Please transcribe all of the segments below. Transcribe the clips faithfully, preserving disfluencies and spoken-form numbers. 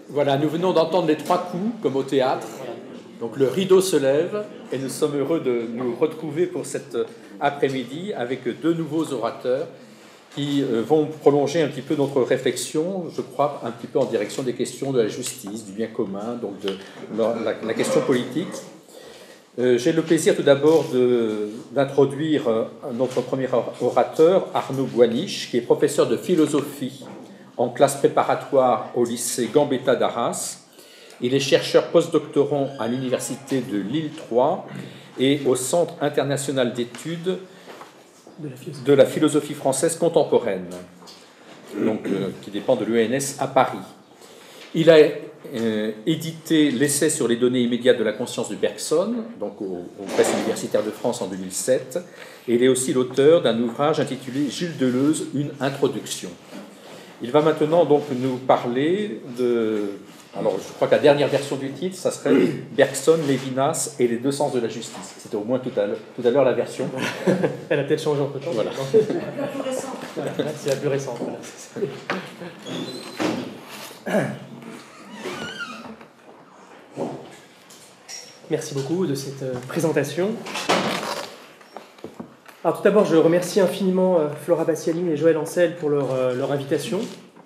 Voilà, nous venons d'entendre les trois coups, comme au théâtre. Donc le rideau se lève et nous sommes heureux de nous retrouver pour cet après-midi avec deux nouveaux orateurs qui vont prolonger un petit peu notre réflexion, je crois, un petit peu en direction des questions de la justice, du bien commun, donc de la, la, la question politique. Euh, j'ai le plaisir tout d'abord de, d'introduire notre premier orateur, Arnaud Goiniche, qui est professeur de philosophie en classe préparatoire au lycée Gambetta d'Arras. Il est chercheur postdoctorant à l'université de Lille trois et au Centre international d'études de la philosophie, de la philosophie française contemporaine, donc, euh, qui dépend de l'E N S à Paris. Il a euh, édité l'essai sur les données immédiates de la conscience de Bergson, donc au, au Presse universitaire de France en deux mille sept, et il est aussi l'auteur d'un ouvrage intitulé Gilles Deleuze, une introduction. Il va maintenant donc nous parler de... Alors, je crois que la dernière version du titre, ça serait Bergson, Lévinas et les deux sens de la justice. C'était au moins tout à l'heure, tout à l'heure la version. Elle a peut-être changé entre temps. Voilà. C'est la plus récente. Voilà, c'est la plus récente. Voilà. Merci beaucoup de cette présentation. Alors, tout d'abord, je remercie infiniment Flora Bastiani et Joël Ancel pour leur, leur invitation.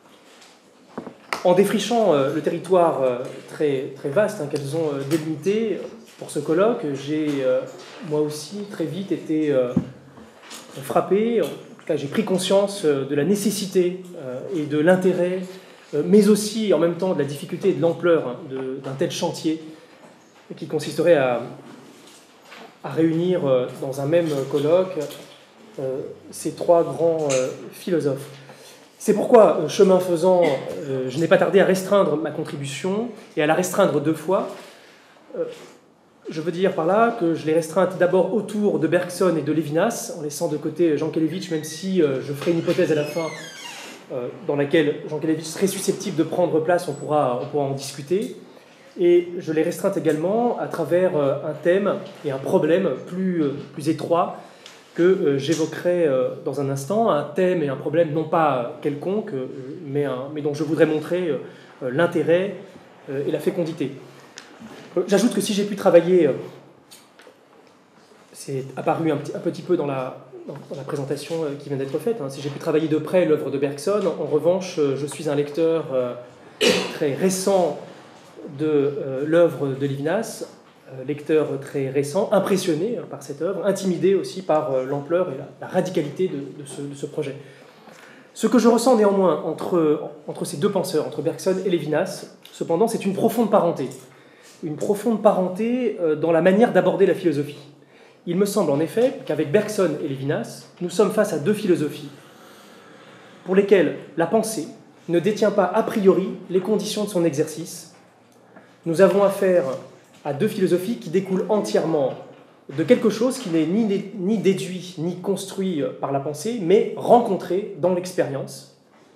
En défrichant le territoire très, très vaste hein, qu'elles ont délimité pour ce colloque, j'ai moi aussi très vite été frappé, en tout cas j'ai pris conscience de la nécessité et de l'intérêt, mais aussi en même temps de la difficulté et de l'ampleur d'un tel chantier qui consisterait à, à réunir dans un même colloque ces trois grands philosophes. C'est pourquoi, chemin faisant, euh, je n'ai pas tardé à restreindre ma contribution, et à la restreindre deux fois. Euh, je veux dire par là que je l'ai restreinte d'abord autour de Bergson et de Lévinas, en laissant de côté Jankélévitch, même si euh, je ferai une hypothèse à la fin euh, dans laquelle Jankélévitch serait susceptible de prendre place, on pourra, on pourra en discuter. Et je l'ai restreinte également à travers euh, un thème et un problème plus, euh, plus étroit, que euh, j'évoquerai euh, dans un instant, un thème et un problème non pas quelconque, euh, mais, un, mais dont je voudrais montrer euh, l'intérêt euh, et la fécondité. Euh, j'ajoute que si j'ai pu travailler, euh, c'est apparu un petit, un petit peu dans la, dans la présentation euh, qui vient d'être faite, hein, si j'ai pu travailler de près l'œuvre de Bergson, en revanche, euh, je suis un lecteur euh, très récent de euh, l'œuvre de Lévinas, lecteur très récent, impressionné par cette œuvre, intimidé aussi par l'ampleur et la, la radicalité de, de, ce, de ce projet. Ce que je ressens néanmoins entre, entre ces deux penseurs, entre Bergson et Lévinas, cependant, c'est une profonde parenté. Une profonde parenté dans la manière d'aborder la philosophie. Il me semble en effet qu'avec Bergson et Lévinas, nous sommes face à deux philosophies pour lesquelles la pensée ne détient pas a priori les conditions de son exercice. Nous avons affaire à deux philosophies qui découlent entièrement de quelque chose qui n'est ni, ni déduit ni construit par la pensée, mais rencontré dans l'expérience.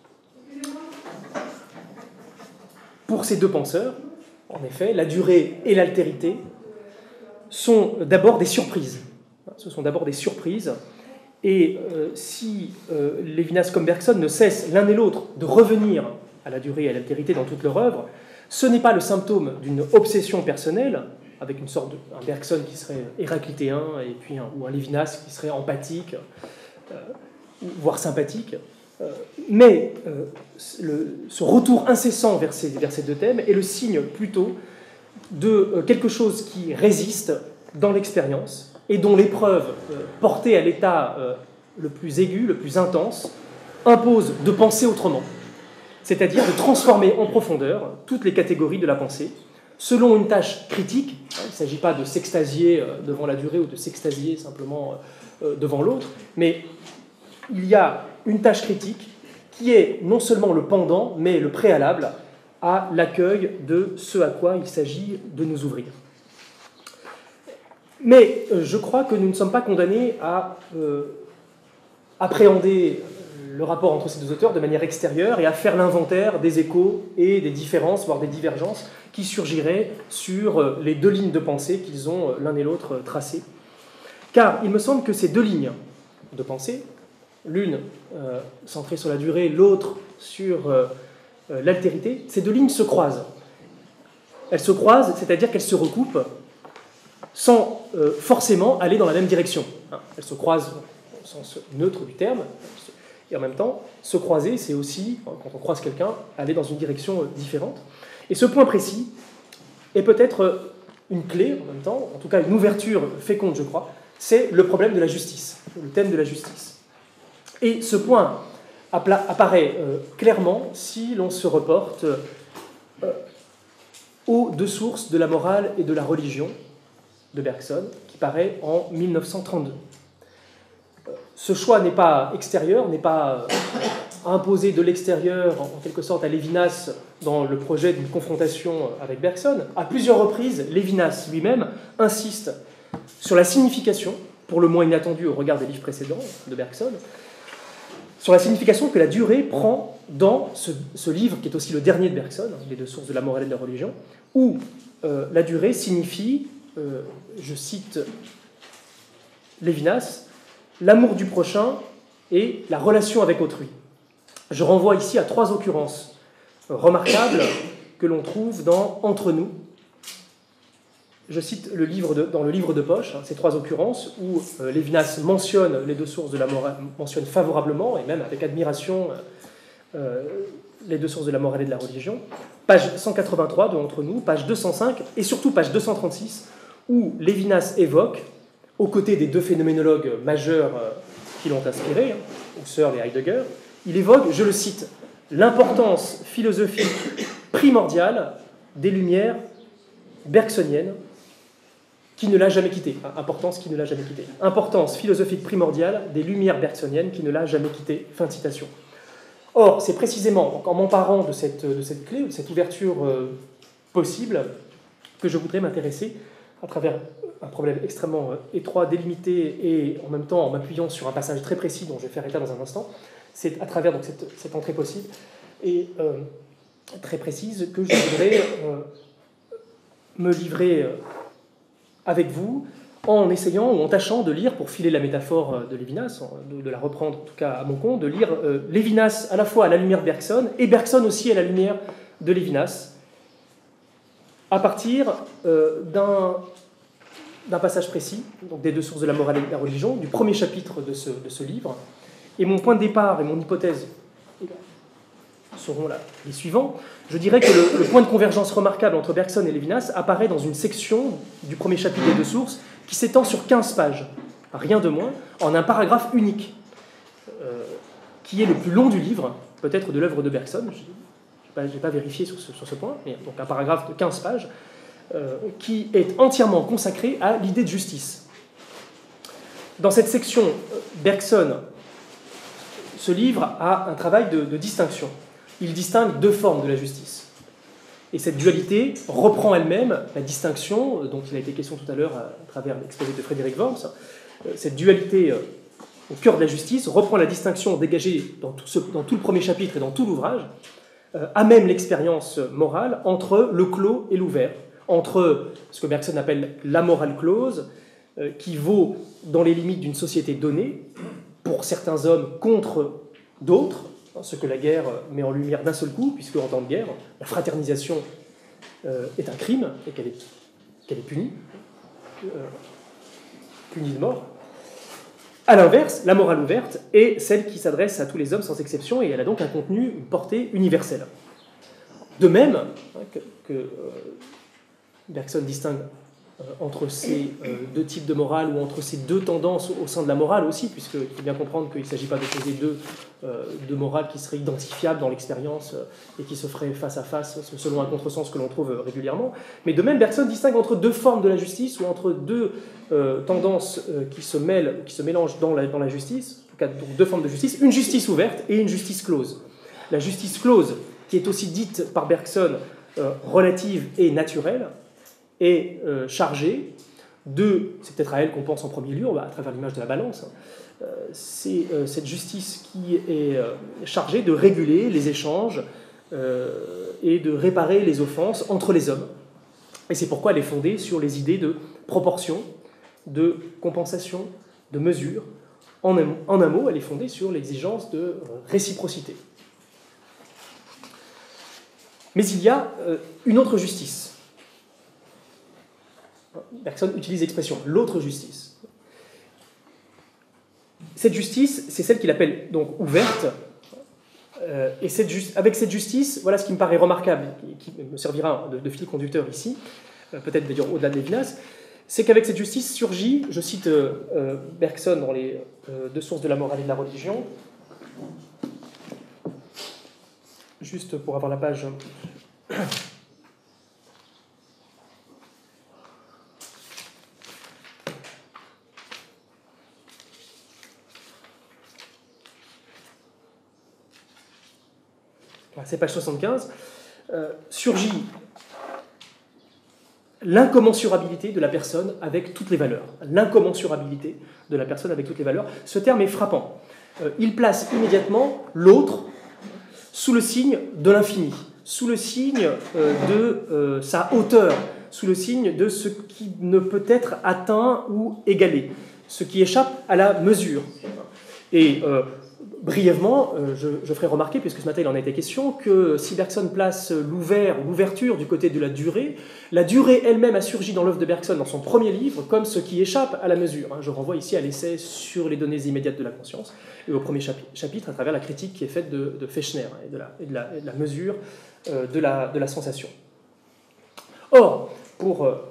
Pour ces deux penseurs, en effet, la durée et l'altérité sont d'abord des surprises. Ce sont d'abord des surprises. Et euh, si euh, Lévinas comme Bergson ne cessent l'un et l'autre de revenir à la durée et à l'altérité dans toute leur œuvre, ce n'est pas le symptôme d'une obsession personnelle, avec une sorte de un Bergson qui serait héraclitéen, et puis un, ou un Lévinas qui serait empathique, euh, voire sympathique, euh, mais euh, le, ce retour incessant vers ces, vers ces deux thèmes est le signe plutôt de euh, quelque chose qui résiste dans l'expérience, et dont l'épreuve, euh, portée à l'état euh, le plus aigu, le plus intense, impose de penser autrement. C'est-à-dire de transformer en profondeur toutes les catégories de la pensée, selon une tâche critique. Il ne s'agit pas de s'extasier devant la durée ou de s'extasier simplement devant l'autre, mais il y a une tâche critique qui est non seulement le pendant, mais le préalable à l'accueil de ce à quoi il s'agit de nous ouvrir. Mais je crois que nous ne sommes pas condamnés à euh, appréhender le rapport entre ces deux auteurs de manière extérieure et à faire l'inventaire des échos et des différences, voire des divergences, qui surgiraient sur les deux lignes de pensée qu'ils ont l'un et l'autre tracées. Car il me semble que ces deux lignes de pensée, l'une euh, centrée sur la durée, l'autre sur euh, l'altérité, ces deux lignes se croisent. Elles se croisent, c'est-à-dire qu'elles se recoupent sans euh, forcément aller dans la même direction. Hein, elles se croisent au sens neutre du terme, et en même temps, se croiser, c'est aussi, quand on croise quelqu'un, aller dans une direction euh, différente. Et ce point précis est peut-être une clé, en même temps, en tout cas une ouverture féconde, je crois, c'est le problème de la justice, le thème de la justice. Et ce point apparaît euh, clairement si l'on se reporte euh, aux deux sources de la morale et de la religion de Bergson, qui paraît en mille neuf cent trente-deux. Ce choix n'est pas extérieur, n'est pas imposé de l'extérieur, en quelque sorte, à Lévinas dans le projet d'une confrontation avec Bergson. À plusieurs reprises, Lévinas lui-même insiste sur la signification, pour le moins inattendue au regard des livres précédents de Bergson, sur la signification que la durée prend dans ce, ce livre, qui est aussi le dernier de Bergson, Les deux sources de la morale et de la religion, où euh, la durée signifie, euh, je cite Lévinas, l'amour du prochain et la relation avec autrui. Je renvoie ici à trois occurrences remarquables que l'on trouve dans Entre nous. Je cite le livre de, dans le livre de poche, hein, ces trois occurrences où euh, Lévinas mentionne les deux sources de la morale, mentionne favorablement et même avec admiration euh, les deux sources de la morale et de la religion. Page cent quatre-vingt-trois de Entre nous, page deux cent cinq et surtout page deux cent trente-six où Lévinas évoque, aux côtés des deux phénoménologues majeurs euh, qui l'ont inspiré, hein, Husserl et Heidegger, il évoque, je le cite, l'importance philosophique primordiale des lumières bergsoniennes qui ne l'a jamais quitté. Importance qui ne l'a jamais quitté. Importance philosophique primordiale des lumières bergsoniennes qui ne l'a jamais quitté. Fin de citation. Or, c'est précisément en m'emparant de cette, de cette clé, de cette ouverture euh, possible, que je voudrais m'intéresser à travers un problème extrêmement euh, étroit, délimité, et en même temps en m'appuyant sur un passage très précis dont je vais faire état dans un instant. C'est à travers donc, cette, cette entrée possible et euh, très précise que je voudrais euh, me livrer euh, avec vous en essayant ou en tâchant de lire, pour filer la métaphore de Lévinas, de, de la reprendre en tout cas à mon compte, de lire euh, Lévinas à la fois à la lumière de Bergson et Bergson aussi à la lumière de Lévinas, à partir euh, d'un, d'un passage précis, donc des deux sources de la morale et de la religion, du premier chapitre de ce, de ce livre. Et mon point de départ et mon hypothèse seront là les suivants. Je dirais que le, le point de convergence remarquable entre Bergson et Lévinas apparaît dans une section du premier chapitre des deux sources qui s'étend sur quinze pages, rien de moins, en un paragraphe unique, euh, qui est le plus long du livre, peut-être de l'œuvre de Bergson. Je n'ai pas, pas vérifié sur ce, sur ce point, mais donc un paragraphe de quinze pages, euh, qui est entièrement consacré à l'idée de justice. Dans cette section, Bergson ce livre a un travail de, de distinction. Il distingue deux formes de la justice. Et cette dualité reprend elle-même la distinction dont il a été question tout à l'heure à travers l'exposé de Frédéric Worms. Cette dualité au cœur de la justice reprend la distinction dégagée dans tout, ce, dans tout le premier chapitre et dans tout l'ouvrage, euh, à même l'expérience morale entre le clos et l'ouvert, entre ce que Bergson appelle la morale close, euh, qui vaut dans les limites d'une société donnée, pour certains hommes contre d'autres, ce que la guerre met en lumière d'un seul coup, puisque en temps de guerre, la fraternisation euh, est un crime et qu'elle est, qu'elle est punie, euh, punie de mort. À l'inverse, la morale ouverte est celle qui s'adresse à tous les hommes sans exception et elle a donc un contenu, une portée universelle. De même hein, que, que euh, Bergson distingue euh, entre ces euh, deux types de morale ou entre ces deux tendances au sein de la morale aussi, puisqu'il faut bien comprendre qu'il ne s'agit pas d'opposer deux, euh, deux morales qui seraient identifiables dans l'expérience euh, et qui se feraient face à face selon un contresens que l'on trouve régulièrement. Mais de même, Bergson distingue entre deux formes de la justice ou entre deux euh, tendances euh, qui se mêlent, qui se mélangent dans la, dans la justice, en tout cas donc deux formes de justice, une justice ouverte et une justice close. La justice close, qui est aussi dite par Bergson euh, relative et naturelle, est euh, chargée de, c'est peut-être à elle qu'on pense en premier lieu, à travers l'image de la balance, hein, euh, c'est euh, cette justice qui est euh, chargée de réguler les échanges euh, et de réparer les offenses entre les hommes. Et c'est pourquoi elle est fondée sur les idées de proportion, de compensation, de mesure. En un, en un mot, elle est fondée sur l'exigence de euh, réciprocité. Mais il y a euh, une autre justice Bergson utilise l'expression « l'autre justice ». Cette justice, c'est celle qu'il appelle donc ouverte, euh, et cette avec cette justice, voilà ce qui me paraît remarquable, et qui me servira de, de fil conducteur ici, euh, peut-être d'ailleurs au-delà de Lévinas, c'est qu'avec cette justice surgit, je cite euh, Bergson dans les euh, deux sources de la morale et de la religion, juste pour avoir la page. C'est page soixante-quinze, euh, surgit l'incommensurabilité de la personne avec toutes les valeurs. L'incommensurabilité de la personne avec toutes les valeurs. Ce terme est frappant. Euh, il place immédiatement l'autre sous le signe de l'infini, sous le signe euh, de euh, sa hauteur, sous le signe de ce qui ne peut être atteint ou égalé, ce qui échappe à la mesure. Et euh, brièvement, euh, je, je ferai remarquer, puisque ce matin il en a été question, que si Bergson place l'ouvert ou l'ouverture du côté de la durée, la durée elle-même a surgi dans l'œuvre de Bergson, dans son premier livre, comme ce qui échappe à la mesure. Je renvoie ici à l'essai sur les données immédiates de la conscience, et au premier chapitre, à travers la critique qui est faite de, de Fechner, et de la, et de la, et de la mesure euh, de, la, de la sensation. Or, pour euh,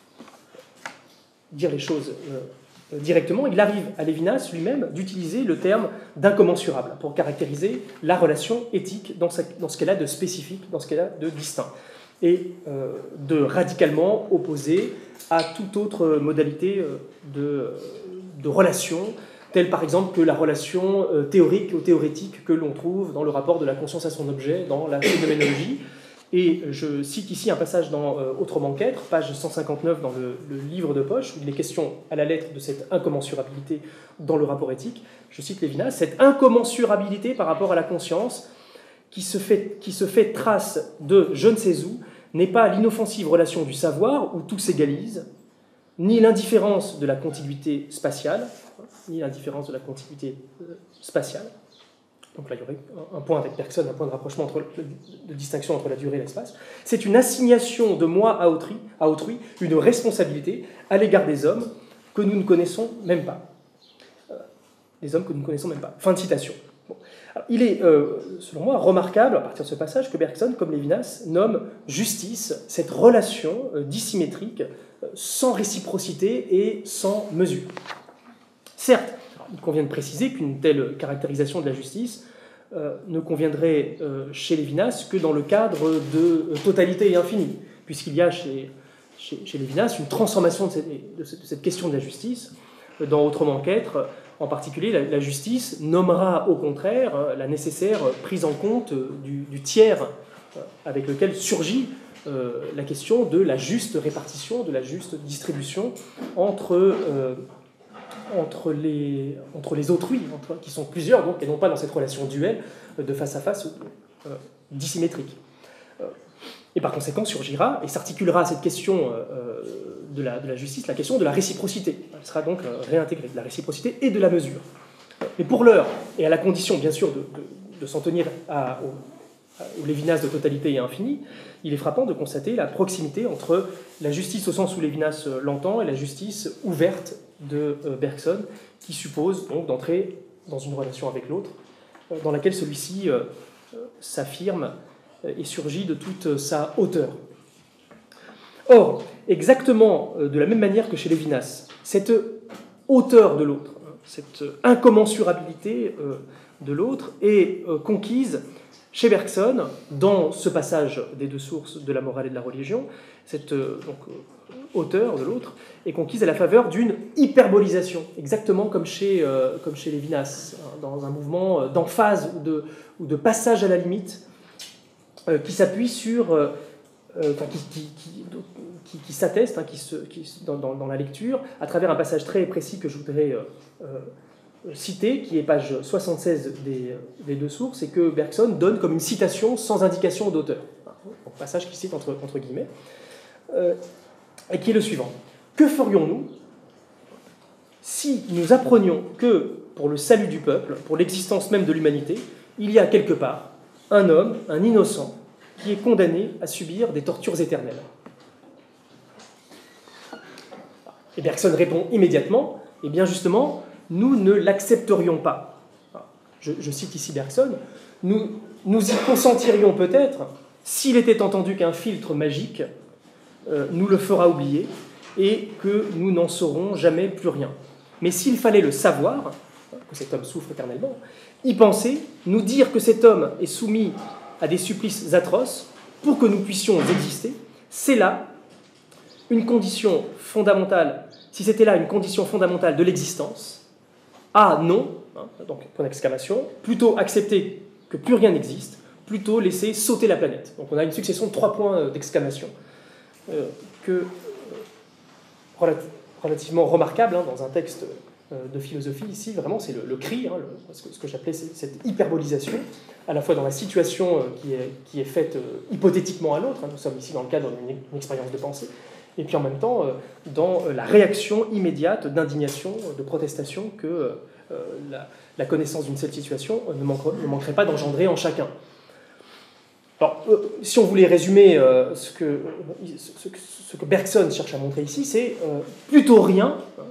dire les choses euh, directement, il arrive à Lévinas lui-même d'utiliser le terme d'incommensurable pour caractériser la relation éthique dans, sa, dans ce qu'elle a de spécifique, dans ce qu'elle a de distinct, et euh, de radicalement opposé à toute autre modalité de, de relation, telle par exemple que la relation euh, théorique ou théorétique que l'on trouve dans le rapport de la conscience à son objet, dans la phénoménologie. Et je cite ici un passage dans euh, Autrement qu'être, page cent cinquante-neuf dans le, le livre de poche, où il est question à la lettre de cette incommensurabilité dans le rapport éthique. Je cite Lévinas, cette incommensurabilité par rapport à la conscience qui se fait, qui se fait trace de je ne sais où n'est pas l'inoffensive relation du savoir où tout s'égalise, ni l'indifférence de la contiguïté spatiale, ni l'indifférence de la contiguïté spatiale. Donc là, il y aurait un point avec Bergson, un point de rapprochement, entre, de distinction entre la durée et l'espace. C'est une assignation de moi à autrui, à autrui, une responsabilité à l'égard des hommes que nous ne connaissons même pas. Euh, des hommes que nous ne connaissons même pas. Fin de citation. Bon. Alors, il est, euh, selon moi, remarquable, à partir de ce passage, que Bergson, comme Lévinas, nomme justice cette relation euh, dissymétrique, euh, sans réciprocité et sans mesure. Certes, il convient de préciser qu'une telle caractérisation de la justice euh, ne conviendrait euh, chez Lévinas que dans le cadre de euh, totalité et infini, puisqu'il y a chez, chez, chez Lévinas une transformation de cette, de cette, de cette question de la justice. Dans Autrement qu'être, en particulier, la, la justice nommera au contraire euh, la nécessaire prise en compte euh, du, du tiers euh, avec lequel surgit euh, la question de la juste répartition, de la juste distribution entre... Euh, Entre les, entre les autrui, entre, qui sont plusieurs, donc, et non pas dans cette relation duelle de face à face euh, dissymétrique. Euh, et par conséquent surgira et s'articulera à cette question euh, de, la, de la justice, la question de la réciprocité. Elle sera donc euh, réintégrée, de la réciprocité et de la mesure. Mais pour l'heure, et à la condition bien sûr de, de, de s'en tenir à, au, au Lévinas de totalité et infini, il est frappant de constater la proximité entre la justice au sens où Lévinas l'entend et la justice ouverte de Bergson, qui suppose donc d'entrer dans une relation avec l'autre, dans laquelle celui-ci euh, s'affirme et surgit de toute sa hauteur. Or, exactement de la même manière que chez Lévinas, cette hauteur de l'autre, cette incommensurabilité de l'autre est conquise chez Bergson, dans ce passage des deux sources de la morale et de la religion, cette donc, hauteur de l'autre est conquise à la faveur d'une hyperbolisation, exactement comme chez, euh, comme chez Lévinas, hein, dans un mouvement d'emphase ou de, ou de passage à la limite, euh, qui s'appuie sur, euh, enfin, qui, qui, qui, qui, qui s'atteste hein, qui se, qui, dans, dans, dans la lecture, à travers un passage très précis que je voudrais euh, euh, citer, qui est page soixante-seize des, des deux sources, et que Bergson donne comme une citation sans indication d'auteur. Un passage qui cite entre, entre guillemets. Euh, et qui est le suivant. Que ferions-nous si nous apprenions que, pour le salut du peuple, pour l'existence même de l'humanité, il y a quelque part un homme, un innocent, qui est condamné à subir des tortures éternelles? Et Bergson répond immédiatement, eh bien justement, nous ne l'accepterions pas. Je, je cite ici Bergson, nous, nous y consentirions peut-être s'il était entendu qu'un filtre magique euh, nous le fera oublier et que nous n'en saurons jamais plus rien. Mais s'il fallait le savoir, que cet homme souffre éternellement, y penser, nous dire que cet homme est soumis à des supplices atroces pour que nous puissions exister, c'est là une condition fondamentale, si c'était là une condition fondamentale de l'existence, ah non, hein, donc point d'exclamation, plutôt accepter que plus rien n'existe, plutôt laisser sauter la planète. Donc on a une succession de trois points d'exclamation euh, que euh, relat- relativement remarquable hein, dans un texte euh, de philosophie ici, vraiment c'est le, le cri, hein, le, ce que, ce que j'appelais cette hyperbolisation, à la fois dans la situation euh, qui, est, qui est faite euh, hypothétiquement à l'autre, hein, nous sommes ici dans le cadre d'une une expérience de pensée, et puis en même temps euh, dans la réaction immédiate d'indignation, de protestation que euh, la, la connaissance d'une telle situation ne, manquerait, ne manquerait pas d'engendrer en chacun. Alors, euh, si on voulait résumer euh, ce, que, euh, ce, ce que Bergson cherche à montrer ici, c'est euh, plutôt rien hein,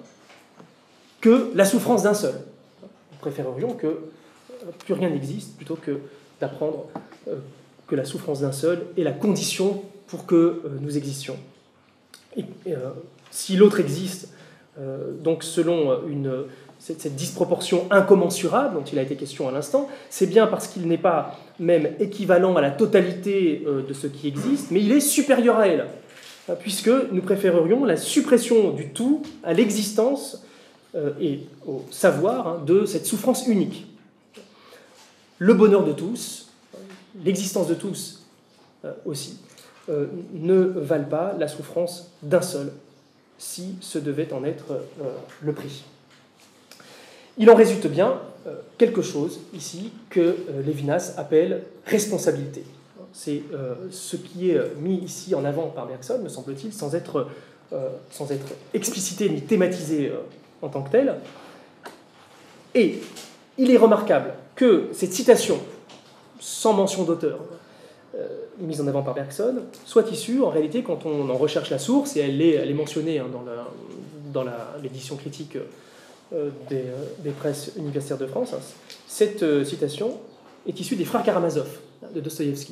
que la souffrance d'un seul. Nous préférerions que euh, plus rien n'existe plutôt que d'apprendre euh, que la souffrance d'un seul est la condition pour que euh, nous existions. Et, euh, si l'autre existe, euh, donc selon une, cette, cette disproportion incommensurable dont il a été question à l'instant, c'est bien parce qu'il n'est pas même équivalent à la totalité euh, de ce qui existe, mais il est supérieur à elle, puisque nous préférerions la suppression du tout à l'existence euh, et au savoir hein, de cette souffrance unique. Le bonheur de tous, l'existence de tous euh, aussi, Euh, ne valent pas la souffrance d'un seul, si ce devait en être euh, le prix. Il en résulte bien euh, quelque chose ici que euh, Lévinas appelle responsabilité. C'est euh, ce qui est mis ici en avant par Bergson, me semble-t-il, sans être, euh, sans être explicité ni thématisé euh, en tant que tel. Et il est remarquable que cette citation, sans mention d'auteur, Euh, mise en avant par Bergson, soit issue, en réalité, quand on en recherche la source, et elle est, elle est mentionnée hein, dans, la, dans la, l'édition critique euh, des, euh, des presses universitaires de France, hein, cette euh, citation est issue des Frères Karamazov, de Dostoïevski.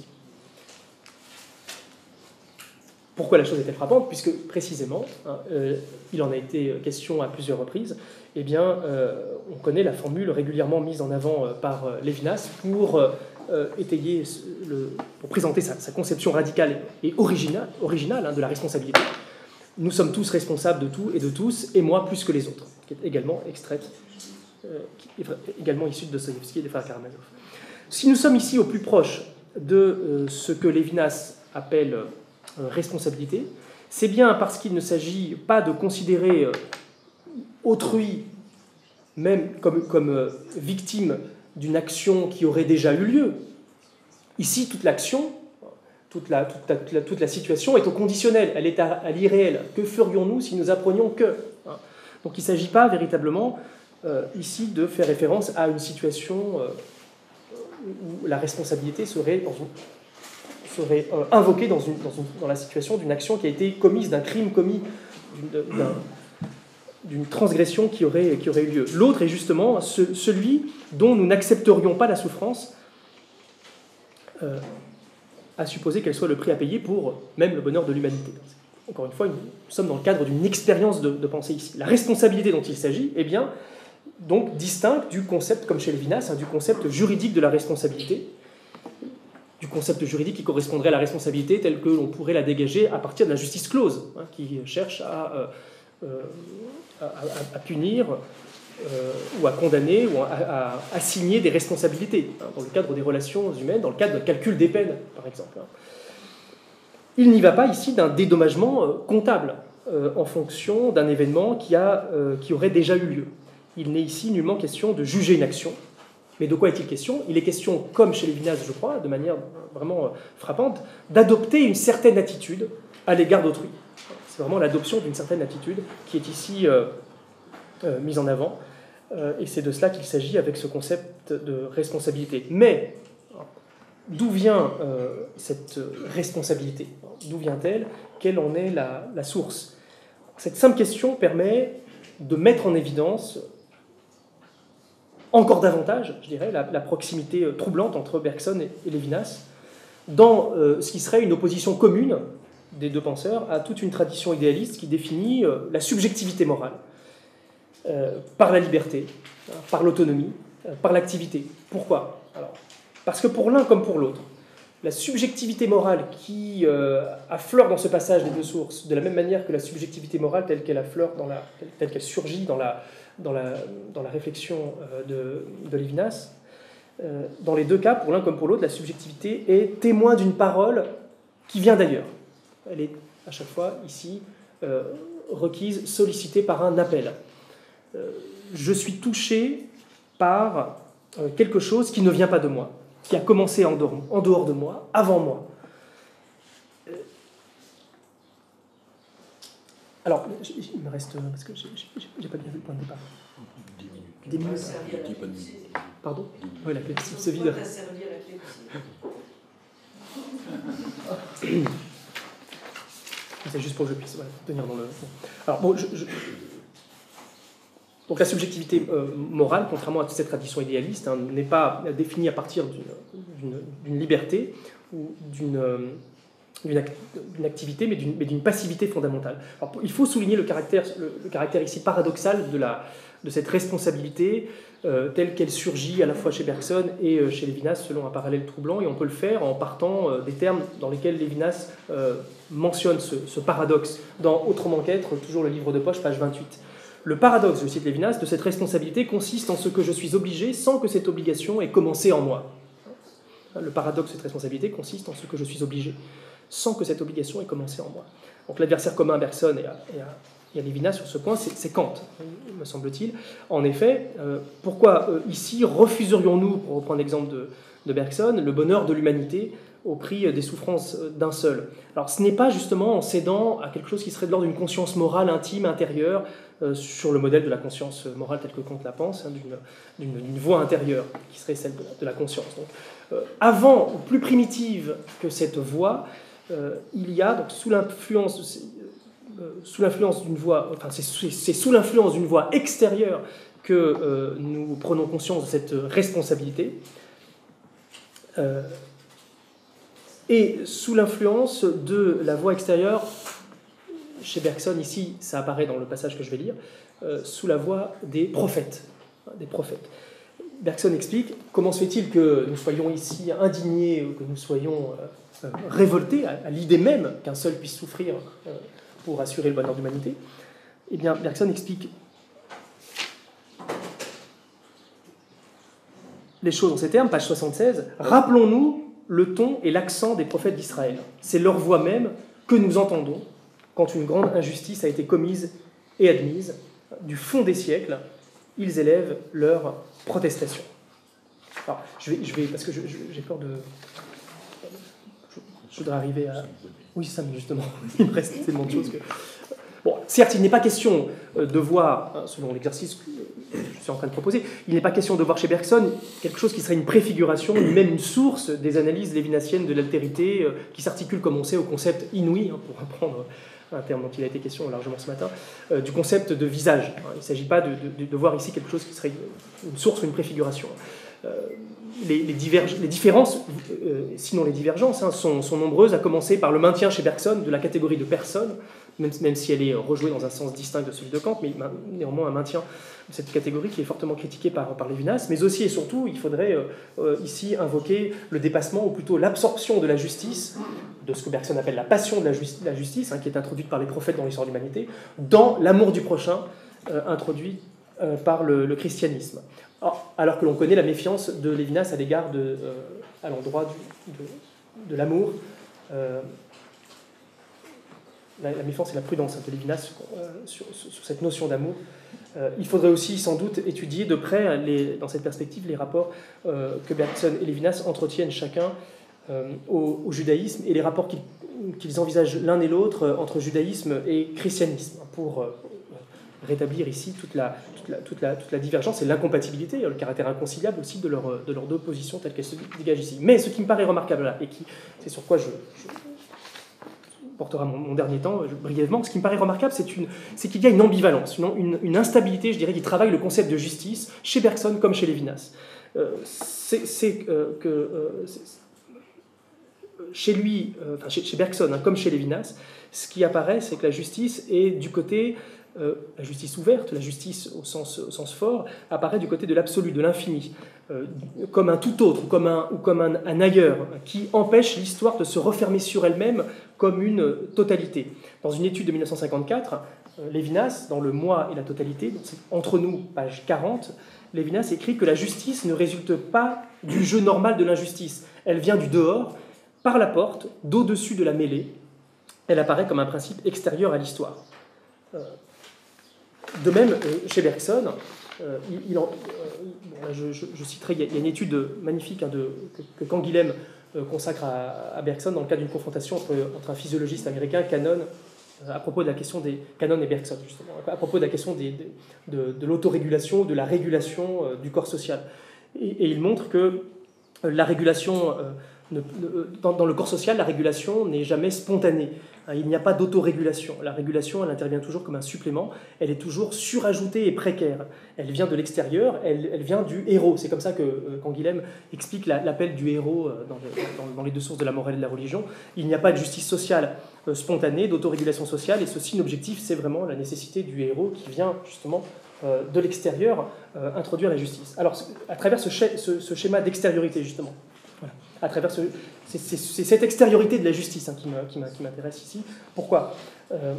Pourquoi la chose est-elle frappante? Puisque, précisément, hein, euh, il en a été question à plusieurs reprises, eh bien, euh, on connaît la formule régulièrement mise en avant euh, par euh, Lévinas pour... Euh, Euh, étayer le, pour présenter sa, sa conception radicale et originale, originale hein, de la responsabilité. Nous sommes tous responsables de tout et de tous, et moi plus que les autres, qui est également extraite, euh, qui est également issue de Dostoïevski et des Frères Karamazov. Si nous sommes ici au plus proche de euh, ce que Lévinas appelle euh, responsabilité, c'est bien parce qu'il ne s'agit pas de considérer euh, autrui même comme, comme euh, victime d'une action qui aurait déjà eu lieu. Ici, toute l'action, toute la, toute, la, toute, la, toute la situation est au conditionnel, elle est à, à l'irréel. Que ferions-nous si nous apprenions que hein? Donc il ne s'agit pas véritablement euh, ici de faire référence à une situation euh, où la responsabilité serait, dans une, serait euh, invoquée dans, une, dans, une, dans la situation d'une action qui a été commise, d'un crime commis, d'un, d'une transgression qui aurait, qui aurait eu lieu. L'autre est justement ce, celui dont nous n'accepterions pas la souffrance, euh, à supposer qu'elle soit le prix à payer pour même le bonheur de l'humanité. Encore une fois, nous sommes dans le cadre d'une expérience de, de pensée ici. La responsabilité dont il s'agit, eh bien, donc distincte du concept, comme chez Lévinas, hein, du concept juridique de la responsabilité, du concept juridique qui correspondrait à la responsabilité telle que l'on pourrait la dégager à partir de la justice close, hein, qui cherche à... Euh, euh, À, à, à punir euh, ou à condamner ou à, à assigner des responsabilités hein, dans le cadre des relations humaines, dans le cadre d'un calcul des peines, par exemple. Il n'y va pas ici d'un dédommagement euh, comptable euh, en fonction d'un événement qui, a, euh, qui aurait déjà eu lieu. Il n'est ici nullement question de juger une action. Mais de quoi est-il question? Il est question, comme chez Lévinas, je crois, de manière vraiment frappante, d'adopter une certaine attitude à l'égard d'autrui. C'est vraiment l'adoption d'une certaine attitude qui est ici euh, euh, mise en avant. Euh, et c'est de cela qu'il s'agit avec ce concept de responsabilité. Mais d'où vient euh, cette responsabilité? D'où vient-elle? Quelle en est la, la source? Cette simple question permet de mettre en évidence encore davantage, je dirais, la, la proximité troublante entre Bergson et, et Lévinas, dans euh, ce qui serait une opposition commune des deux penseurs à toute une tradition idéaliste qui définit euh, la subjectivité morale euh, par la liberté, hein, par l'autonomie, euh, par l'activité. Pourquoi? Alors, parce que pour l'un comme pour l'autre, la subjectivité morale qui euh, affleure dans ce passage des deux sources, de la même manière que la subjectivité morale telle qu'elle affleure, dans la, telle qu'elle surgit dans la, dans la, dans la réflexion euh, de, de Lévinas, euh, dans les deux cas, pour l'un comme pour l'autre, la subjectivité est témoin d'une parole qui vient d'ailleurs. Elle est à chaque fois ici euh, requise, sollicitée par un appel. Euh, je suis touché par euh, quelque chose qui ne vient pas de moi, qui a commencé en dehors, en dehors de moi, avant moi. Euh, alors, il me reste, parce que je n'ai pas bien vu le point de départ. dix minutes. dix minutes. Pardon? Oui, la clepsydre se vide. C'est juste pour que je puisse voilà, tenir dans le... Alors, bon, je, je... Donc la subjectivité euh, morale, contrairement à toute cette tradition idéaliste, hein, n'est pas définie à partir d'une, d'une liberté ou d'une, euh, d'une, act, d'une activité, mais d'une, mais d'une passivité fondamentale. Alors, il faut souligner le caractère, le, le caractère ici paradoxal de, la, de cette responsabilité euh, telle qu'elle surgit à la fois chez Bergson et euh, chez Lévinas selon un parallèle troublant, et on peut le faire en partant euh, des termes dans lesquels Lévinas euh, mentionne ce, ce paradoxe dans Autrement qu'être, toujours le livre de poche, page vingt-huit. Le paradoxe, je cite Lévinas, de cette responsabilité consiste en ce que je suis obligé sans que cette obligation ait commencé en moi. Le paradoxe de cette responsabilité consiste en ce que je suis obligé sans que cette obligation ait commencé en moi. Donc l'adversaire commun à Bergson et à, et à, et à Lévinas sur ce point, c'est, c'est Kant, me semble-t-il. En effet, euh, pourquoi euh, ici refuserions-nous, pour reprendre l'exemple de, de Bergson, le bonheur de l'humanité au prix des souffrances d'un seul? Alors ce n'est pas justement en cédant à quelque chose qui serait de l'ordre d'une conscience morale intime, intérieure, euh, sur le modèle de la conscience morale telle que Kant la pense, hein, d'une, d'une, d'une voie intérieure qui serait celle de la, de la conscience. Donc, euh, avant, ou plus primitive que cette voie, euh, il y a, donc, sous l'influence, euh, sous l'influence d'une voie, enfin c'est, c'est sous l'influence d'une voie extérieure que euh, nous prenons conscience de cette responsabilité. Euh, Et sous l'influence de la voie extérieure, chez Bergson, ici, ça apparaît dans le passage que je vais lire, euh, sous la voie des prophètes, des prophètes. Bergson explique comment se fait-il que nous soyons ici indignés, ou que nous soyons euh, révoltés à, à l'idée même qu'un seul puisse souffrir euh, pour assurer le bonheur de l'humanité. Eh bien, Bergson explique les choses en ces termes, page soixante-seize. Rappelons-nous le ton et l'accent des prophètes d'Israël. C'est leur voix même que nous entendons quand une grande injustice a été commise et admise. Du fond des siècles, ils élèvent leur protestation. Alors, je vais, je vais parce que je, je, j'ai peur de... Je, je voudrais arriver à... Oui, ça, mais justement, il me reste tellement de choses que... Bon, certes, il n'est pas question de voir, selon l'exercice que je suis en train de proposer, il n'est pas question de voir chez Bergson quelque chose qui serait une préfiguration, même une source des analyses lévinasiennes de l'altérité, qui s'articule, comme on sait, au concept inouï, hein, pour reprendre un terme dont il a été question largement ce matin, euh, du concept de visage. Il ne s'agit pas de, de, de voir ici quelque chose qui serait une, une source ou une préfiguration. Euh, les, les, diverge, les différences, euh, sinon les divergences, hein, sont, sont nombreuses, à commencer par le maintien chez Bergson de la catégorie de personne, même, même si elle est rejouée dans un sens distinct de celui de Kant, mais néanmoins un maintien de cette catégorie qui est fortement critiquée par, par Lévinas, mais aussi et surtout, il faudrait euh, euh, ici invoquer le dépassement, ou plutôt l'absorption de la justice, de ce que Bergson appelle la passion de la, justi- la justice, hein, qui est introduite par les prophètes dans l'histoire de l'humanité, dans l'amour du prochain, euh, introduit euh, par le, le christianisme. Alors, alors que l'on connaît la méfiance de Lévinas à l'égard de, euh, à l'endroit du, de, de l'amour, euh, la, la méfiance et la prudence de Lévinas euh, sur, sur, sur cette notion d'amour. Euh, il faudrait aussi sans doute étudier de près, les, dans cette perspective, les rapports euh, que Bergson et Lévinas entretiennent chacun euh, au, au judaïsme, et les rapports qu'ils, qu'ils envisagent l'un et l'autre euh, entre judaïsme et christianisme, pour euh, rétablir ici toute la, toute, la, toute, la, toute la divergence et l'incompatibilité, le caractère inconciliable aussi de, leur, de leurs deux positions telles qu'elles se dégagent ici. Mais ce qui me paraît remarquable là, et qui, c'est sur quoi je, je portera mon, mon dernier temps, je, brièvement. Ce qui me paraît remarquable, c'est, une, c'est qu'il y a une ambivalence, une, une, une instabilité, je dirais, qui travaille le concept de justice chez Bergson comme chez Lévinas. Euh, c'est, c'est euh, que euh, c'est, chez lui, euh, enfin chez, chez Bergson, hein, comme chez Lévinas, ce qui apparaît, c'est que la justice est du côté, euh, la justice ouverte, la justice au sens, au sens fort, apparaît du côté de l'absolu, de l'infini, euh, comme un tout autre, ou comme, un, ou comme un, un ailleurs, qui empêche l'histoire de se refermer sur elle-même comme une totalité. Dans une étude de mille neuf cent cinquante-quatre, euh, Lévinas, dans Le Moi et la totalité, donc c'est Entre nous, page quarante, Lévinas écrit que la justice ne résulte pas du jeu normal de l'injustice. Elle vient du dehors, par la porte, d'au-dessus de la mêlée. Elle apparaît comme un principe extérieur à l'histoire. Euh, de même, euh, chez Bergson, euh, il, il en, euh, je, je, je citerai, il y a une étude magnifique hein, de, que, que Canguilhem euh, consacre à, à Bergson dans le cadre d'une confrontation entre, entre un physiologiste américain, Cannon, euh, à propos de la question des Cannon et Bergson, justement, à propos de la question des, de, de, de l'autorégulation, de la régulation euh, du corps social. Et, et il montre que euh, la régulation... Euh, Dans le corps social, la régulation n'est jamais spontanée. Il n'y a pas d'autorégulation. La régulation, elle intervient toujours comme un supplément. Elle est toujours surajoutée et précaire. Elle vient de l'extérieur, elle, elle vient du héros. C'est comme ça que Canguilhem explique l'appel du héros dans, dans, dans les deux sources de la morale et de la religion. Il n'y a pas de justice sociale spontanée, d'autorégulation sociale, et ceci, l'objectif, c'est vraiment la nécessité du héros qui vient justement de l'extérieur introduire la justice. Alors, à travers ce, ce, ce schéma d'extériorité, justement, voilà. À travers ce, c'est, c'est, c'est cette extériorité de la justice hein, qui, me, qui, qui m'intéresse ici. Pourquoi euh,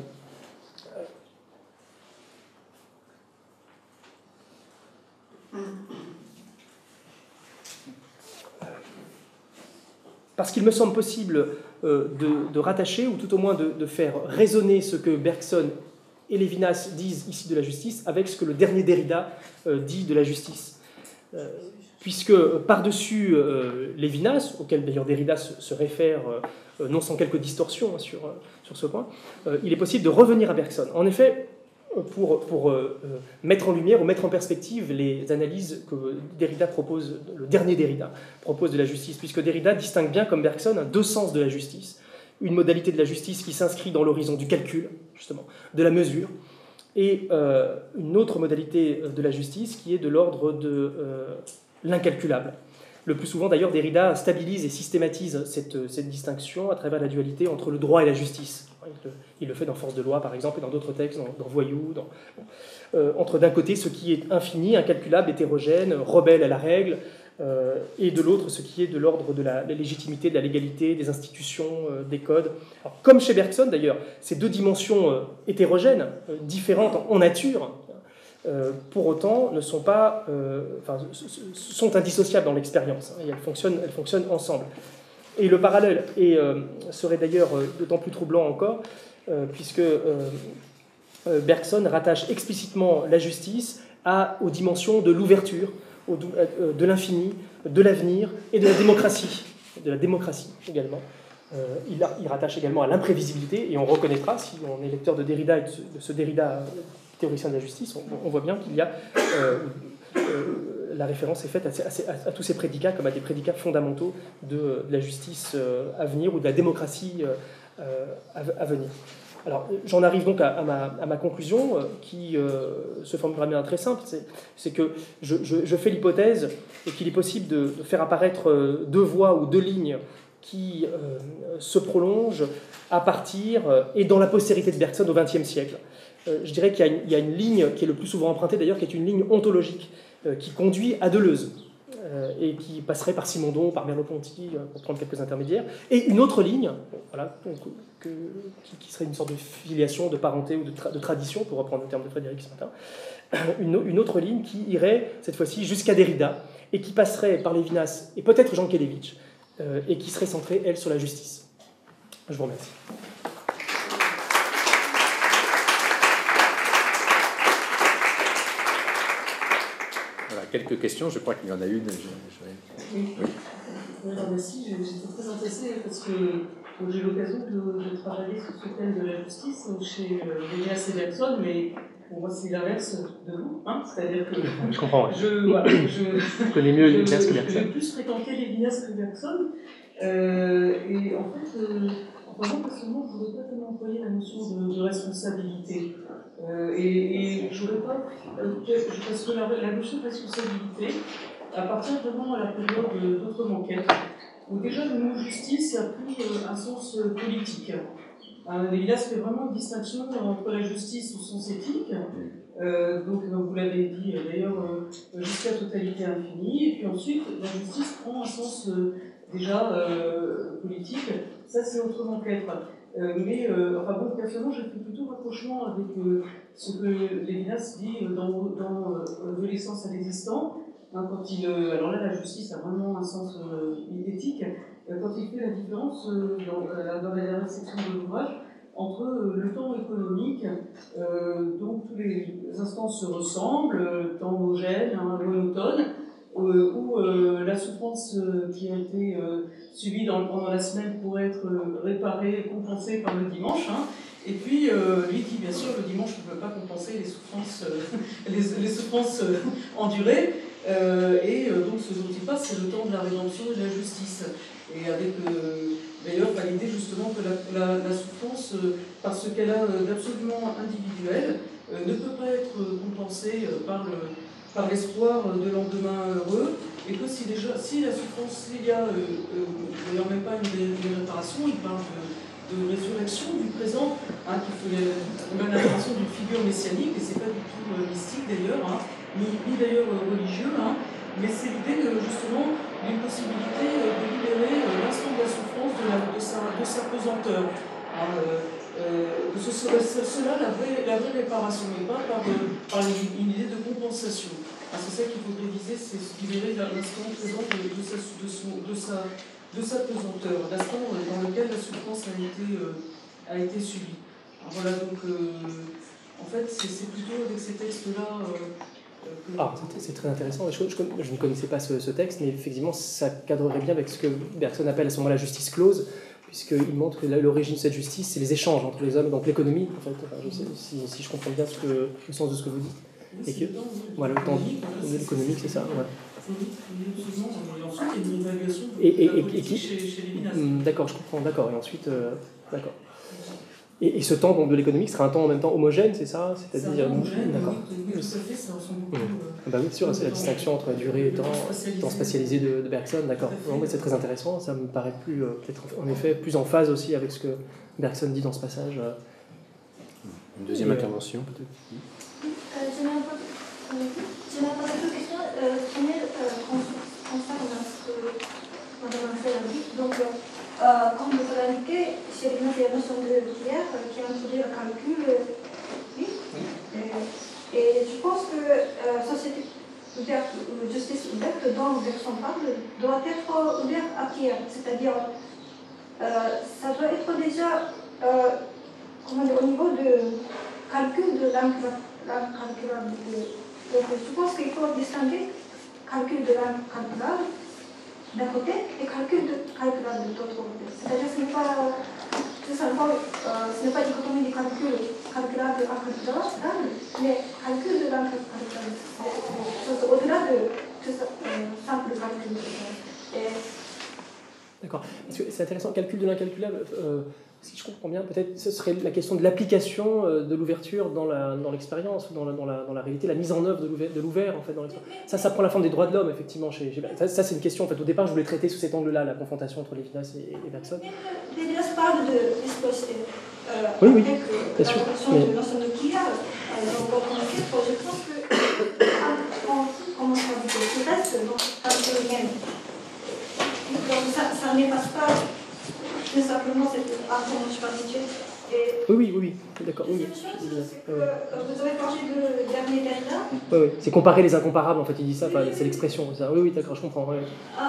Parce qu'il me semble possible euh, de, de rattacher, ou tout au moins de, de faire résonner ce que Bergson et Lévinas disent ici de la justice avec ce que le dernier Derrida euh, dit de la justice. Euh, puisque par-dessus euh, Lévinas, auquel d'ailleurs Derrida se, se réfère, euh, non sans quelques distorsions hein, sur, sur ce point, euh, il est possible de revenir à Bergson. En effet, pour, pour euh, mettre en lumière ou mettre en perspective les analyses que Derrida propose, le dernier Derrida propose de la justice, puisque Derrida distingue bien, comme Bergson, deux sens de la justice. Une modalité de la justice qui s'inscrit dans l'horizon du calcul, justement, de la mesure, et euh, une autre modalité de la justice qui est de l'ordre de euh, l'incalculable. Le plus souvent, d'ailleurs, Derrida stabilise et systématise cette, cette distinction à travers la dualité entre le droit et la justice. Il le, il le fait dans Force de loi, par exemple, et dans d'autres textes, dans, dans Voyou. Dans, bon. euh, entre d'un côté ce qui est infini, incalculable, hétérogène, rebelle à la règle, euh, et de l'autre ce qui est de l'ordre de la, la légitimité, de la légalité, des institutions, euh, des codes. Alors, comme chez Bergson, d'ailleurs, ces deux dimensions euh, hétérogènes, euh, différentes en, en nature, Euh, pour autant, ne sont pas, euh, enfin, sont indissociables dans l'expérience. Hein, et elles fonctionnent, elles fonctionnent ensemble. Et le parallèle est, euh, serait d'ailleurs euh, d'autant plus troublant encore, euh, puisque euh, euh, Bergson rattache explicitement la justice à, aux dimensions de l'ouverture, au, euh, de l'infini, de l'avenir et de la démocratie, de la démocratie également. Euh, il, a, il rattache également à l'imprévisibilité, et on reconnaîtra, si on est lecteur de Derrida et de ce, de ce Derrida théoricien de la justice, on, on voit bien qu'il y a euh, euh, la référence est faite à, à, à tous ces prédicats comme à des prédicats fondamentaux de, de la justice euh, à venir ou de la démocratie euh, à, à venir. Alors, j'en arrive donc à, à, ma, à ma conclusion euh, qui euh, se formulera bien très simple, c'est, c'est que je, je, je fais l'hypothèse qu'il est possible de, de faire apparaître deux voies ou deux lignes qui euh, se prolongent à partir euh, et dans la postérité de Bergson au vingtième siècle. Euh, je dirais qu'il y a, une, il y a une ligne qui est le plus souvent empruntée d'ailleurs, qui est une ligne ontologique, euh, qui conduit à Deleuze, euh, et qui passerait par Simondon, par Merleau-Ponty, euh, pour prendre quelques intermédiaires, et une autre ligne, voilà, que, qui, qui serait une sorte de filiation, de parenté ou de, tra- de tradition, pour reprendre le terme de Frédéric ce matin, une, une autre ligne qui irait, cette fois-ci, jusqu'à Derrida, et qui passerait par Lévinas, et peut-être Jankélévitch, euh, et qui serait centrée, elle, sur la justice. Je vous remercie. Quelques questions, je crois qu'il y en a une. Je, je... Oui. Oui. Alors, merci, j'étais très intéressée parce que j'ai eu l'occasion de, de travailler sur ce thème de la justice chez Lévinas et Bergson, mais bon, moi c'est l'inverse de vous, hein, c'est-à-dire que je comprends. Ouais. Je, voilà, je, je connais mieux Lévinas que Bergson. J'ai plus fréquenté Lévinas que Bergson, euh, et en fait, euh, surprenant parce que moi, je ne voudrais pas tellement employer la notion de, de responsabilité. Euh, et, et je voudrais pas. Euh, parce que la, la notion de responsabilité appartient vraiment à la période d'autres enquêtes, où déjà le mot justice a pris euh, un sens euh, politique. Euh, il a fait vraiment une distinction entre la justice au sens éthique, euh, donc vous l'avez dit d'ailleurs, euh, jusqu'à totalité infinie, et puis ensuite la justice prend un sens euh, déjà euh, politique, ça c'est autrement qu'être. Euh, mais euh, enfin bon, personnellement, j'ai fait plutôt rapprochement avec euh, ce que Lévinas dit dans, dans euh, de l'essence à l'existant. Hein, quand il, euh, alors là, la justice a vraiment un sens euh, éthique. Euh, quand il fait la différence euh, dans, euh, dans la dernière section de l'ouvrage entre euh, le temps économique, euh, donc tous les instances se ressemblent, euh, temps homogène, hein, monotone, euh, où euh, la souffrance euh, qui a été euh, subie dans, pendant la semaine pourrait être euh, réparée, compensée par le dimanche. Hein. Et puis, euh, lui dit bien sûr, le dimanche ne peut pas compenser les souffrances, euh, les, les souffrances euh, endurées. Euh, et euh, donc, ce dont il passe, c'est le temps de la rédemption et de la justice. Et avec, euh, d'ailleurs, l'idée justement que la, la, la souffrance, euh, parce qu'elle a euh, d'absolument individuel, euh, ne peut pas être compensée euh, par le par l'espoir de lendemain heureux, et que si, déjà, si la souffrance, s'il y a, euh, euh, n'ayant même pas une, une réparation, il parle de, de résurrection du présent, hein, qui fait même l'impression d'une figure messianique, et c'est pas du tout euh, mystique d'ailleurs, hein, ni, ni d'ailleurs euh, religieux, hein, mais c'est l'idée de, justement d'une possibilité euh, de libérer euh, l'instant de la souffrance de, la, de, sa, de sa pesanteur. Hein, euh, Euh, ce serait cela la vraie, la vraie réparation, mais pas par, euh, par une idée de compensation. Ah, c'est ça qu'il faudrait viser, c'est libérer l'instant présent de, de, sa, de, son, de, sa, de sa pesanteur, l'instant dans lequel la souffrance a été, euh, a été subie. Alors, voilà, donc euh, en fait, c'est plutôt avec ces textes-là. Euh, Ah, c'est très intéressant. Je, je, je ne connaissais pas ce, ce texte, mais effectivement, ça cadrerait bien avec ce que Bergson appelle à ce moment la justice close, puisqu'il montre que l'origine de cette justice, c'est les échanges entre les hommes, donc l'économie, en fait, enfin, je sais, si, si je comprends bien ce que, le sens de ce que vous dites. Et que, voilà, le temps de l'économie, c'est ça. Ouais. Et, et, et, et qui D'accord, je comprends, d'accord. Et ensuite, euh, d'accord. Et, et ce temps donc, de l'économique sera un temps en même temps homogène, c'est ça? C'est-à-dire, d'accord. Oui, tout à fait, ça ressemble beaucoup. Ah bah oui, c'est sûr, c'est la distinction entre durée et temps, temps spatialisé de, de Bergson, d'accord. C'est très intéressant, ça me paraît plus, euh, peut-être en effet, plus en phase aussi avec ce que Bergson dit dans ce passage. Une deuxième et, intervention, peut-être. Euh, je n'ai pas deux questions. Euh, première, euh, concerne ce que Madame Ansel a dit. Donc, Euh, comme vous l'avez indiqué, c'est une notion de Pierre euh, qui a introduit le calcul. Euh, oui. Et, et je pense que euh, société ouverte, justice ouverte dont Bergson parle doit être ouverte à Pierre. C'est-à-dire, euh, ça doit être déjà euh, comment dire, au niveau de calcul de l'incalculabilité. Donc, je pense qu'il faut distinguer calcul de l'incalculable d'un côté et calcul de calculable de l'autre côté. C'est-à-dire que ce n'est pas, tout simplement, euh, ce n'est pas dichotomie du calcul calculable et incalculable, mais calcul de l'incalculable. Au-delà de tout ça, euh, simple calcul. Et... D'accord. Parce que c'est intéressant, calcul de l'incalculable. Euh, si je comprends bien, peut-être ce serait la question de l'application de l'ouverture dans l'expérience, dans, dans, dans, la, dans la réalité, la mise en œuvre de l'ouvert, en fait, dans ça, ça prend la forme des droits de l'homme, effectivement. Chez, chez... Ça, ça c'est une question, en fait, au départ, je voulais traiter sous cet angle-là, la confrontation entre Lévinas et, et Bergson. Lévinas parle de l'exposé. Euh, oui, oui, avec bien sûr. La notion mais... de notion de Kia, donc, je pense que, comment ça dit, qui reste dans le même. Donc, ça, ça ne dépasse pas. Tout simplement, c'est un je particulier. Oui, oui, oui, oui. D'accord. Oui, chose, c'est que vous avez parlé de dernier Derrida. Oui, oui. C'est comparer les incomparables, en fait, il dit ça, enfin, c'est l'expression. Oui, oui, d'accord, je comprends. Oui. Euh,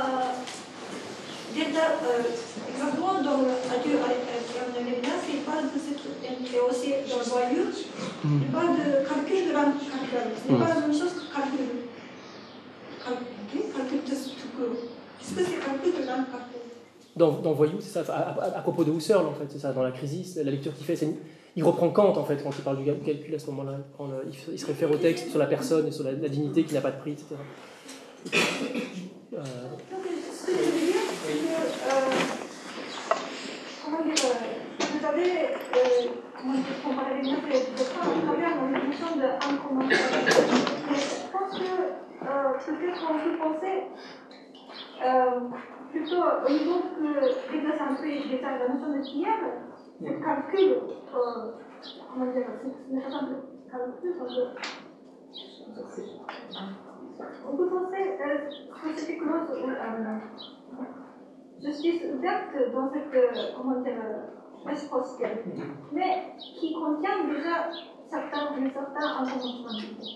Derrida, euh, exactement dans Adieu à Lévinas, il parle de cette. Et aussi dans le Voyou, mm. il parle de calcul de l'incalculable. Ce n'est mm. pas la même chose que calcul. Calcul, calcul de tout court. Est-ce que c'est calcul de l'incalculable? Dans, dans Voyou, c'est ça, à, à, à propos de Husserl, en fait, c'est ça, dans la Crisis, la lecture qu'il fait, c'est, il reprend Kant, en fait, quand il parle du calcul à ce moment-là, il, il se réfère au texte sur la personne et sur la, la dignité qui n'a pas de prix, et cetera. Euh... Donc, ce que je veux dire, c'est que, euh, comment dire, voulais euh, comparer les notes et tout ça à travers la définition d'incommensurable. Mais je pense que euh, peut-être on peut penser euh, plutôt au niveau que l'exercice un peu déjà la notion de tiers, c'est le calcul, euh, comment dire, c'est une façon de calcul, parce que on peut penser euh, que c'est quelque chose où euh, justice ouverte dans cette, euh, comment dire, réciprocité, mais qui contient déjà certains, certains inconventions.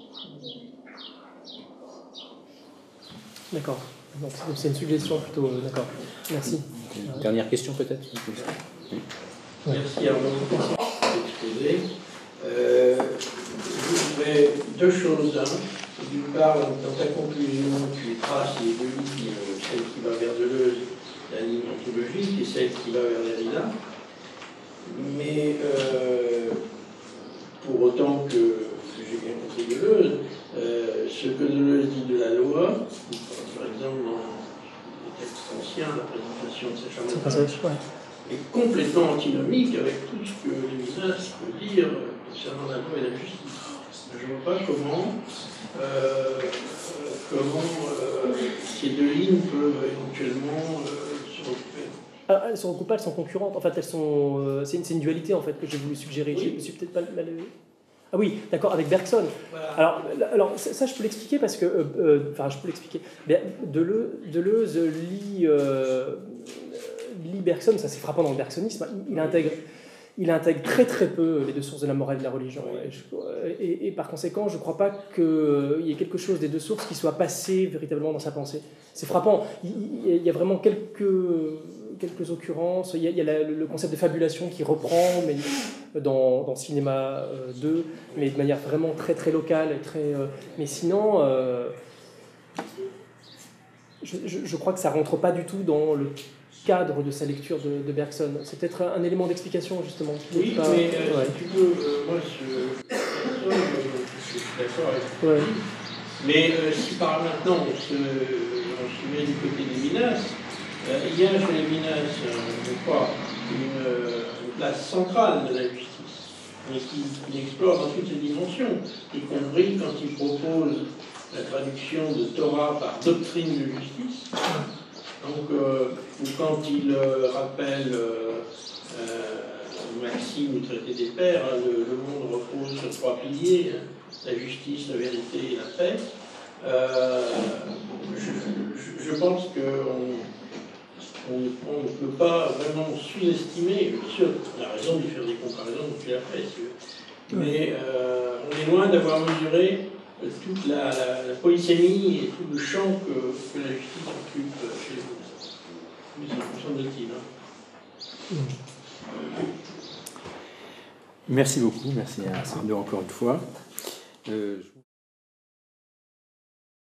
D'accord. Donc c'est une suggestion plutôt. Euh, D'accord. Merci. Une dernière question peut-être. Merci à vous pour exposé. Euh, je voudrais deux choses. Hein. D'une part, dans ta conclusion, tu traces les deux lignes, celle qui va vers Deleuze, la ligne ontologique, et celle qui va vers Derrida. Mais euh, pour autant que, que j'ai bien compris Deleuze, euh, ce que Deleuze dit de la loi, par exemple dans les textes anciens, la présentation de sa chambre, est complètement antinomique avec tout ce que Lévinas peut dire concernant la loi et la justice. Je ne vois pas comment, euh, comment euh, ces deux lignes peuvent éventuellement euh, se recouper. Ah, elles ne se recoupent pas, elles sont concurrentes. En fait, elles sont. Euh, c'est, une, c'est une dualité en fait que j'ai voulu suggérer. Oui. Je me suis peut-être pas mal. Ah oui, d'accord, avec Bergson. Voilà. Alors, alors, ça, je peux l'expliquer parce que. Euh, euh, enfin, je peux l'expliquer. Deleuze, Deleuze lit, euh, lit Bergson, ça c'est frappant dans le bergsonisme. Il, il intègre. Il intègre très très peu les deux sources de la morale et de la religion. Et, je, et, et par conséquent, je ne crois pas qu'il y ait quelque chose des deux sources qui soit passé véritablement dans sa pensée. C'est frappant. Il, il y a vraiment quelques, quelques occurrences. Il y a, il y a la, le concept de fabulation qui reprend mais dans, dans Cinéma deux, mais de manière vraiment très très locale. Et très, mais sinon, euh, je, je, je crois que ça ne rentre pas du tout dans le cadre de sa lecture de, de Bergson. C'est peut-être un, un élément d'explication, justement. Oui, pas... mais euh, ouais. si tu veux, euh, moi, je, je, je suis d'accord avec toi. Ouais. Mais euh, si par maintenant on se, on se met du côté des Minas, euh, il y a chez les Minas, euh, je crois, une, une place centrale de la justice, mais qui, qui explore dans toutes ses dimensions, y compris quand il propose la traduction de Torah par doctrine de justice. Donc, euh, ou quand il euh, rappelle euh, euh, Maxime du traité des pères, hein, le, le monde repose sur trois piliers, hein, la justice, la vérité et la paix. Euh, je, je, je pense qu'on on, on ne peut pas vraiment sous-estimer, bien sûr, on a raison de faire des comparaisons depuis la presse, mais euh, on est loin d'avoir mesuré toute la, la, la polysémie et tout le champ que, que la justice occupe chez nous. Oui, c'est semble-t-il. Hein. Merci beaucoup, merci à Sando encore une fois. Euh,